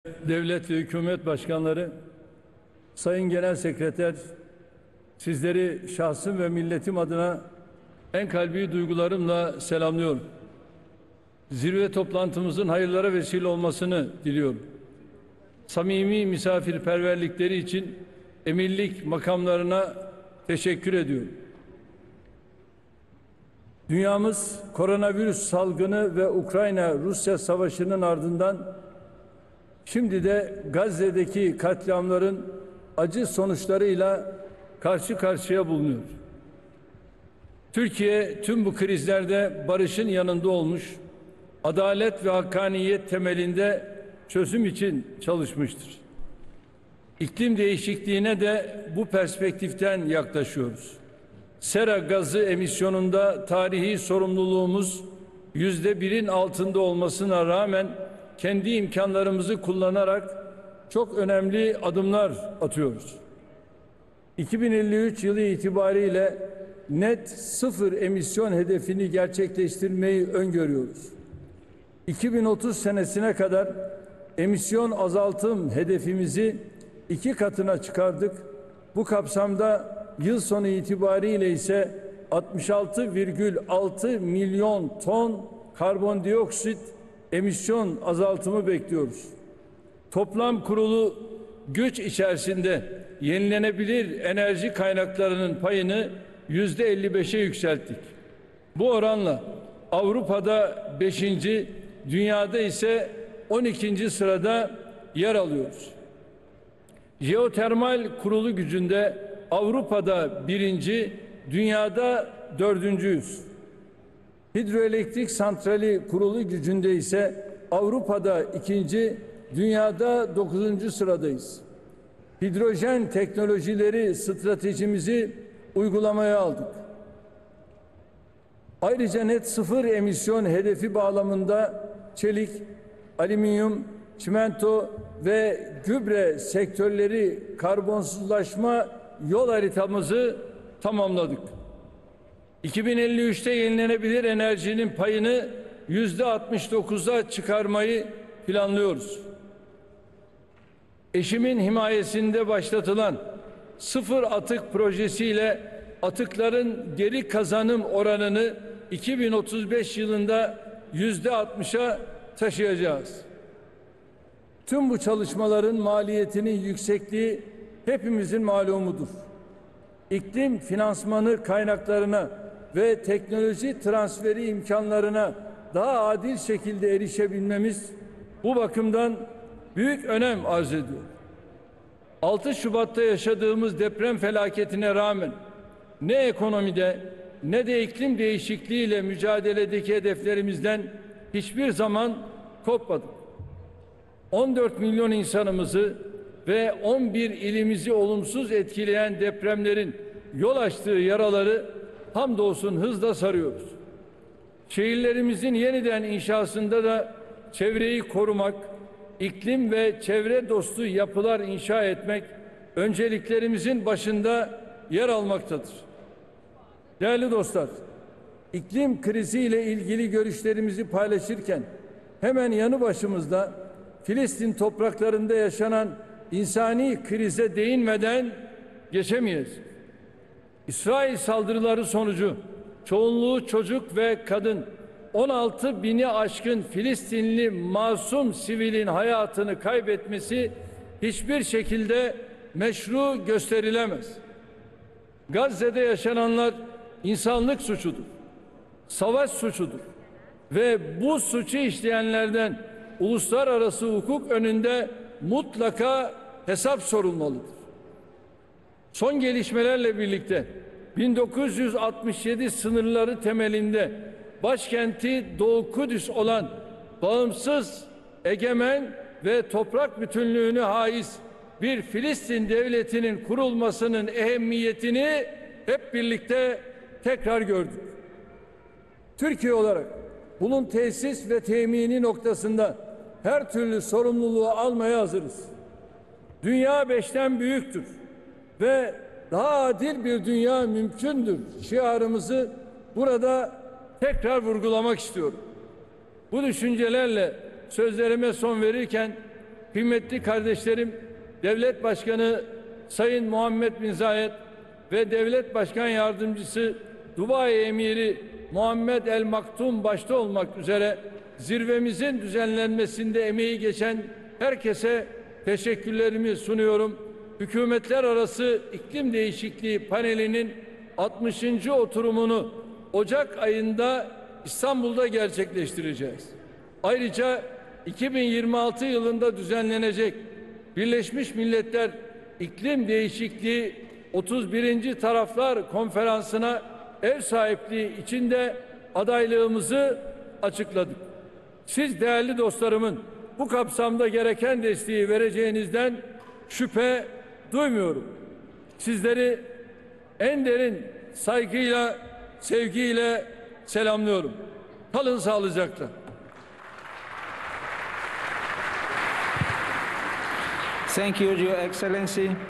Devlet ve hükümet başkanları, Sayın Genel Sekreter, sizleri şahsım ve milletim adına en kalbi duygularımla selamlıyorum. Zirve toplantımızın hayırlara vesile olmasını diliyorum. Samimi misafirperverlikleri için emirlik makamlarına teşekkür ediyorum. Dünyamız koronavirüs salgını ve Ukrayna-Rusya savaşının ardından şimdi de Gazze'deki katliamların acı sonuçlarıyla karşı karşıya bulunuyor. Türkiye tüm bu krizlerde barışın yanında olmuş, adalet ve hakkaniyet temelinde çözüm için çalışmıştır. İklim değişikliğine de bu perspektiften yaklaşıyoruz. Sera gazı emisyonunda tarihi sorumluluğumuz %1'in altında olmasına rağmen kendi imkanlarımızı kullanarak çok önemli adımlar atıyoruz. 2053 yılı itibariyle net sıfır emisyon hedefini gerçekleştirmeyi öngörüyoruz. 2030 senesine kadar emisyon azaltım hedefimizi 2 katına çıkardık. Bu kapsamda yıl sonu itibariyle ise 66,6 milyon ton karbondioksit emisyon azaltımı bekliyoruz. Toplam kurulu güç içerisinde yenilenebilir enerji kaynaklarının payını %55'e yükselttik. Bu oranla Avrupa'da 5. dünyada ise 12. sırada yer alıyoruz. Jeotermal kurulu gücünde Avrupa'da 1. dünyada 4.'yüz. Hidroelektrik santrali kurulu gücünde ise Avrupa'da 2. dünyada 9. sıradayız. Hidrojen teknolojileri stratejimizi uygulamaya aldık. Ayrıca net sıfır emisyon hedefi bağlamında çelik, alüminyum, çimento ve gübre sektörleri karbonsuzlaşma yol haritamızı tamamladık. 2053'te yenilenebilir enerjinin payını %69'a çıkarmayı planlıyoruz. Eşimin himayesinde başlatılan sıfır atık projesiyle atıkların geri kazanım oranını 2035 yılında %60'a taşıyacağız. Tüm bu çalışmaların maliyetinin yüksekliği hepimizin malumudur. İklim finansmanı kaynaklarına ve teknoloji transferi imkanlarına daha adil şekilde erişebilmemiz bu bakımdan büyük önem arz ediyor. 6 Şubat'ta yaşadığımız deprem felaketine rağmen ne ekonomide ne de iklim değişikliğiyle mücadeledeki hedeflerimizden hiçbir zaman kopmadık. 14 milyon insanımızı ve 11 ilimizi olumsuz etkileyen depremlerin yol açtığı yaraları hamdolsun hızla sarıyoruz. Şehirlerimizin yeniden inşasında da çevreyi korumak, iklim ve çevre dostu yapılar inşa etmek önceliklerimizin başında yer almaktadır. Değerli dostlar, iklim kriziyle ilgili görüşlerimizi paylaşırken hemen yanı başımızda Filistin topraklarında yaşanan insani krize değinmeden geçemeyiz. İsrail saldırıları sonucu çoğunluğu çocuk ve kadın 16 bini aşkın Filistinli masum sivilin hayatını kaybetmesi hiçbir şekilde meşru gösterilemez. Gazze'de yaşananlar insanlık suçudur, savaş suçudur ve bu suçu işleyenlerden uluslararası hukuk önünde mutlaka hesap sorulmalıdır. Son gelişmelerle birlikte 1967 sınırları temelinde başkenti Doğu Kudüs olan bağımsız, egemen ve toprak bütünlüğüne haiz bir Filistin devletinin kurulmasının ehemmiyetini hep birlikte tekrar gördük. Türkiye olarak bunun tesis ve temini noktasında her türlü sorumluluğu almaya hazırız. Dünya 5'ten büyüktür ve daha adil bir dünya mümkündür şiarımızı burada tekrar vurgulamak istiyorum. Bu düşüncelerle sözlerime son verirken kıymetli kardeşlerim, Devlet Başkanı Sayın Muhammed bin Zayed ve Devlet Başkan Yardımcısı Dubai Emiri Muhammed El Maktum başta olmak üzere zirvemizin düzenlenmesinde emeği geçen herkese teşekkürlerimi sunuyorum. Hükümetler Arası İklim Değişikliği Paneli'nin 60. oturumunu Ocak ayında İstanbul'da gerçekleştireceğiz. Ayrıca 2026 yılında düzenlenecek Birleşmiş Milletler İklim Değişikliği 31. Taraflar Konferansı'na ev sahipliği için de adaylığımızı açıkladık. Siz değerli dostlarımın bu kapsamda gereken desteği vereceğinizden şüphe duymuyorum. Sizleri en derin saygıyla, sevgiyle selamlıyorum. Kalın sağlıcakla. Thank you, Your Excellency.